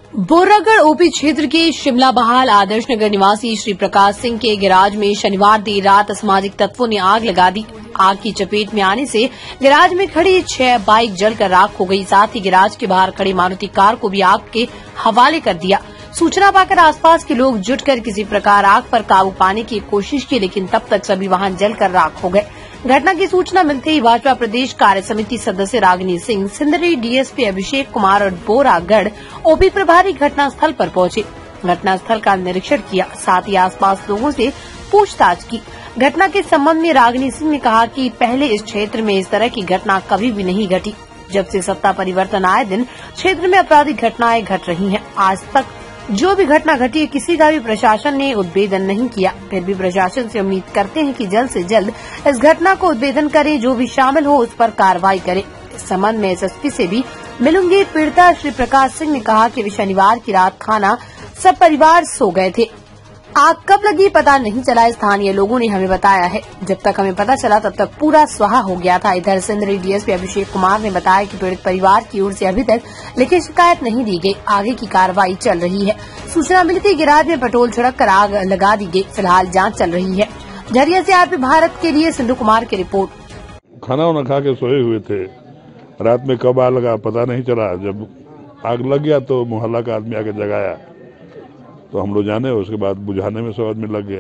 बोरागढ़ OP क्षेत्र के शिमला बहाल आदर्श नगर निवासी श्री प्रकाश सिंह के गैराज में शनिवार देर रात असामाजिक तत्वों ने आग लगा दी। आग की चपेट में आने से गैराज में खड़ी 6 बाइक जलकर राख हो गई। साथ ही गैराज के बाहर खड़ी मारुति कार को भी आग के हवाले कर दिया। सूचना पाकर आसपास के लोग जुटकर किसी प्रकार आग पर काबू पाने की कोशिश की, लेकिन तब तक सभी वाहन जलकर राख हो गए। घटना की सूचना मिलते ही भाजपा प्रदेश कार्य समिति सदस्य रागिनी सिंह, सिंदरी डीएसपी अभिषेक कुमार और बोरागढ़ ओपी प्रभारी घटनास्थल पर पहुंचे। घटनास्थल का निरीक्षण किया, साथ ही आसपास लोगों से पूछताछ की। घटना के संबंध में रागिनी सिंह ने कहा कि पहले इस क्षेत्र में इस तरह की घटना कभी भी नहीं घटी। जब से सत्ता परिवर्तन आए दिन क्षेत्र में आपराधिक घटनाएं घट रही हैं। आज तक जो भी घटना घटी है, किसी का भी प्रशासन ने उद्भेदन नहीं किया। फिर भी प्रशासन से उम्मीद करते हैं कि जल्द से जल्द इस घटना को उद्भेदन करे, जो भी शामिल हो उस पर कार्रवाई करे। इस संबंध में एसएसपी से भी मिलूंगी। पीड़िता श्री प्रकाश सिंह ने कहा कि वे शनिवार की रात खाना सब परिवार सो गए थे। आग कब लगी पता नहीं चला, स्थानीय लोगों ने हमें बताया है। जब तक हमें पता चला तब तक पूरा स्वाहा हो गया था। इधर सिंदरी डीएसपी अभिषेक कुमार ने बताया कि पीड़ित परिवार की ओर से अभी तक लिखित शिकायत नहीं दी गई। आगे की कार्रवाई चल रही है। सूचना मिलती गैराज में पेट्रोल छिड़ककर आग लगा दी गई। फिलहाल जांच चल रही है। झरिया से आरपी भारत के लिए सिंधु कुमार की रिपोर्ट। खाना वाना खा के सोए हुए थे। रात में कब आग लगा पता नहीं चला। जब आग लग गया तो मोहल्ला का आदमी आके जगाया, तो हम लोग जाने, उसके बाद बुझाने में 100 आदमी लग गया।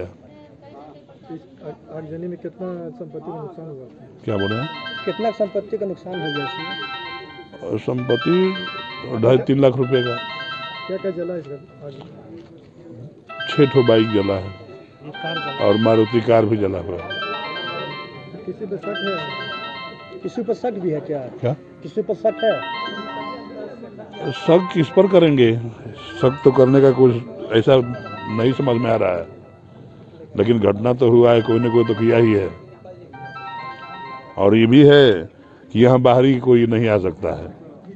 आगजनी में कितना संपत्ति का नुकसान हुआ? क्या बोले हैं? कितना संपत्ति का नुकसान हो गया इसमें? संपत्ति 2.5-3 लाख रुपए का। क्या क्या जला इसका? 6 बाइक जला है और मारुति कार भी जला हुआ है। किसी पर शक है? किसी पर शक भी है क्या? किसी पर शक है? शक किस पर करेंगे? शक तो करने का कुछ ऐसा नहीं समझ में आ रहा है, लेकिन घटना तो हुआ है, कोई न कोई तो किया ही है। और ये भी है कि यहाँ बाहरी कोई नहीं आ सकता है,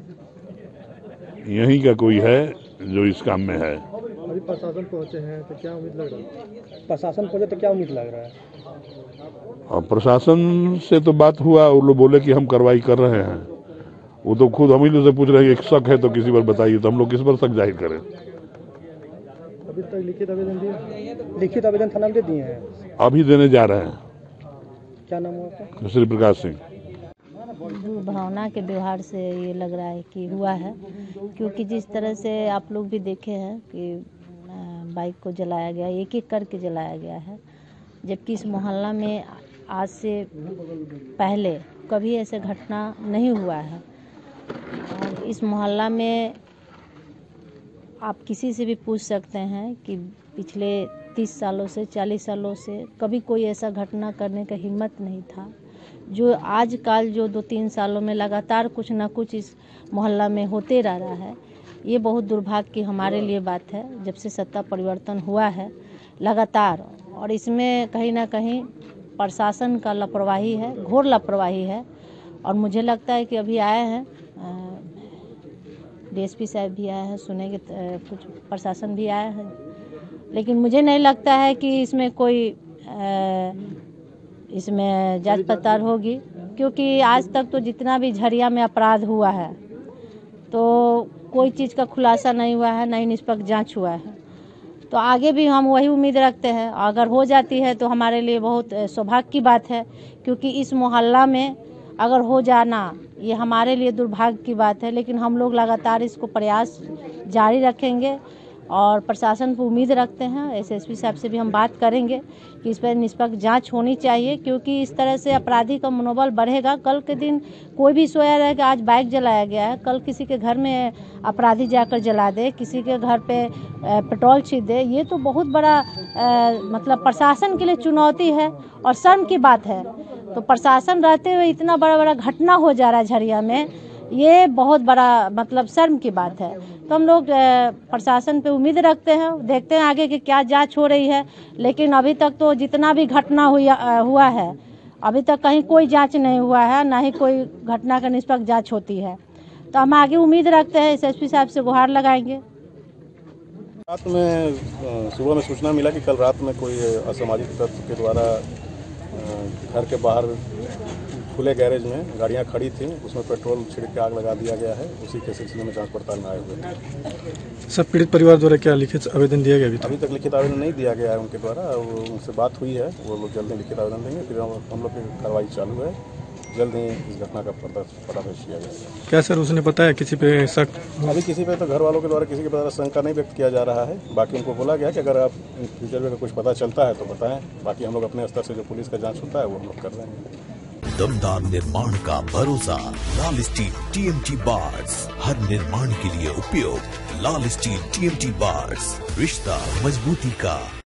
यहीं का कोई है जो इस काम में है। अभी प्रशासन पहुंचे हैं तो क्या उम्मीद लग रहा है? प्रशासन पहुंचे तो क्या उम्मीद लग रहा है? और प्रशासन से तो बात हुआ, वो लोग बोले कि हम कार्रवाई कर रहे हैं। वो तो खुद हम ही लोग से पूछ रहे हैं कि शक है तो किसी पर बताइए, तो हम लोग किस पर शक जाहिर करें? अभी तक लिखित आवेदन दिए? लिखित आवेदन थाना में दिए हैं? अभी देने जा रहे हैं। क्या नाम हुआ आपका? श्री प्रकाश सिंह। दुर्भावना के व्यवहार से ये लग रहा है कि हुआ है, क्योंकि जिस तरह से आप लोग भी देखे हैं कि बाइक को जलाया गया, एक एक करके जलाया गया है, जबकि इस मोहल्ला में आज से पहले कभी ऐसे घटना नहीं हुआ है। और इस मोहल्ला में आप किसी से भी पूछ सकते हैं कि पिछले 30 सालों से 40 सालों से कभी कोई ऐसा घटना करने का हिम्मत नहीं था। जो आजकल जो 2-3 सालों में लगातार कुछ ना कुछ इस मोहल्ला में होते रह रहा है, ये बहुत दुर्भाग्य की हमारे लिए बात है। जब से सत्ता परिवर्तन हुआ है लगातार, और इसमें कहीं ना कहीं प्रशासन का लापरवाही है, घोर लापरवाही है। और मुझे लगता है कि अभी आए हैं डीएसपी साहब भी आए हैं, सुनेंगे कुछ प्रशासन भी आया है, लेकिन मुझे नहीं लगता है कि इसमें कोई इसमें जांच पड़ताल होगी, क्योंकि आज तक तो जितना भी झरिया में अपराध हुआ है तो कोई चीज़ का खुलासा नहीं हुआ है, नहीं निष्पक्ष जांच हुआ है। तो आगे भी हम वही उम्मीद रखते हैं। अगर हो जाती है तो हमारे लिए बहुत सौभाग्य की बात है, क्योंकि इस मोहल्ला में अगर हो जाना ये हमारे लिए दुर्भाग्य की बात है। लेकिन हम लोग लगातार इसको प्रयास जारी रखेंगे और प्रशासन पर उम्मीद रखते हैं। एसएसपी साहब से भी हम बात करेंगे कि इस पर निष्पक्ष जांच होनी चाहिए, क्योंकि इस तरह से अपराधी का मनोबल बढ़ेगा। कल के दिन कोई भी सोया रहे कि आज बाइक जलाया गया है, कल किसी के घर में अपराधी जाकर जला दे, किसी के घर पे पेट्रोल छींट दे, ये तो बहुत बड़ा मतलब प्रशासन के लिए चुनौती है और शर्म की बात है। तो प्रशासन रहते हुए इतना बड़ा घटना हो जा रहा है झरिया में, ये बहुत बड़ा मतलब शर्म की बात है। तो हम लोग प्रशासन पे उम्मीद रखते हैं, देखते हैं आगे की क्या जांच हो रही है। लेकिन अभी तक तो जितना भी घटना हुआ है, अभी तक कहीं कोई जांच नहीं हुआ है, ना ही कोई घटना का निष्पक्ष जांच होती है। तो हम आगे उम्मीद रखते हैं, एसएसपी साहब से गुहार लगाएंगे। रात में सुबह में सूचना मिला कि कल रात में कोई असामाजिक तत्व के द्वारा घर के बाहर खुले गैरेज में गाड़ियां खड़ी थी, उसमें पेट्रोल छिड़क के आग लगा दिया गया है। उसी के सिलसिले में जांच पड़ताल में आए हुए हैं। सब पीड़ित परिवार द्वारा क्या लिखित आवेदन दिया गया? अभी तक लिखित आवेदन नहीं दिया गया है उनके द्वारा। उनसे बात हुई है, वो लोग जल्द ही लिखित आवेदन देंगे। फिर हम लोग की कार्रवाई चालू है, जल्द ही इस घटना का पर्दाफाश किया जाएगा। क्या सर उसने बताया किसी पे शक? अभी किसी पे तो घर वालों के द्वारा किसी के द्वारा शंका नहीं व्यक्त किया जा रहा है। बाकी उनको बोला गया कि अगर आप फ्यूचर में कुछ पता चलता है तो बताएं। बाकी हम लोग अपने स्तर से जो पुलिस का जांच होता है वो हम लोग कर रहे हैं। दमदार निर्माण का भरोसा लाल स्टील TMT बार्स, हर निर्माण के लिए उपयोग। लाल स्टील TMT बार्स, रिश्ता मजबूती का।